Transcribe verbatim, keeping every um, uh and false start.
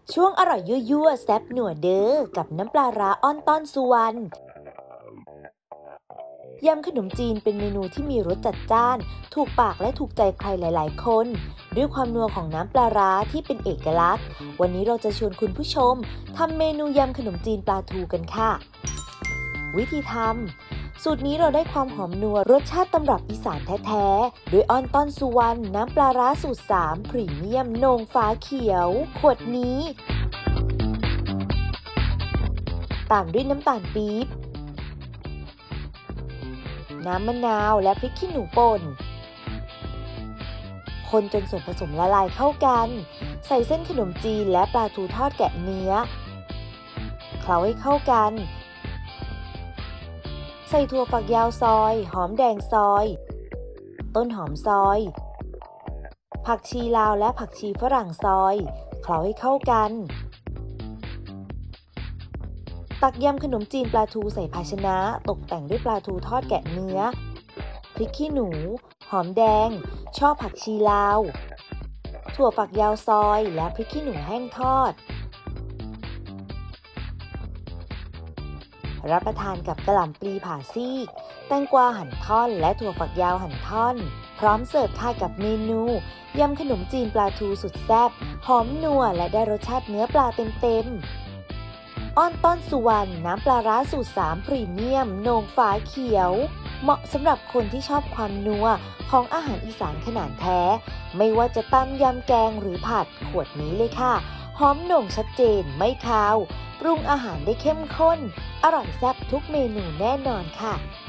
ช่วงอร่อยยั่วๆแซ่บหนัวเด้อกับน้ำปลาร้าอ้อนต้อนสุวรรณยำขนมจีนเป็นเมนูที่มีรสจัดจ้านถูกปากและถูกใจใครหลายๆคนด้วยความนัวของน้ำปลาร้าที่เป็นเอกลักษณ์วันนี้เราจะชวนคุณผู้ชมทำเมนูยำขนมจีนปลาทูกันค่ะวิธีทำสูตรนี้เราได้ความหอมนัวรสชาติตำรับอีสานแท้ๆด้วยอ้อนต้อนสุวรรณน้ำปลาร้าสูตรสามพรีเมียมโหน่งฟ้าเขียวขวดนี้ตามด้วยน้ำตาลปี๊บน้ำมะนาวและพริกขี้หนูป่นคนจนส่วนผสมละลายเข้ากันใส่เส้นขนมจีนและปลาทูทอดแกะเนื้อเคล้าให้เข้ากันใส่ถั่วฝักยาวซอยหอมแดงซอยต้นหอมซอยผักชีลาวและผักชีฝรั่งซอยเคล้าให้เข้ากันตักยำขนมจีนปลาทูใส่ภาชนะตกแต่งด้วยปลาทูทอดแกะเนื้อพริกขี้หนูหอมแดงช่อผักชีลาวถั่วฝักยาวซอยและพริกขี้หนูแห้งทอดรับประทานกับกะหล่ำปลีผ่าซีกแตงกวาหั่นท่อนและถั่วฝักยาวหั่นท่อนพร้อมเสิร์ฟค่ะกับเมนูยำขนมจีนปลาทูสุดแซ่บหอมนัวและได้รสชาติเนื้อปลาเต็มๆอ้อนต้อนสุวรรณน้ำปลาร้าสูตรสามพรีเมียมโหน่งฟ้าเขียวเหมาะสำหรับคนที่ชอบความนัวของอาหารอีสานขนาดแท้ไม่ว่าจะตำยำแกงหรือผัดขวดนี้เลยค่ะหอมโหน่งชัดเจนไม่คาวปรุงอาหารได้เข้มข้นอร่อยแซ่บทุกเมนูแน่นอนค่ะ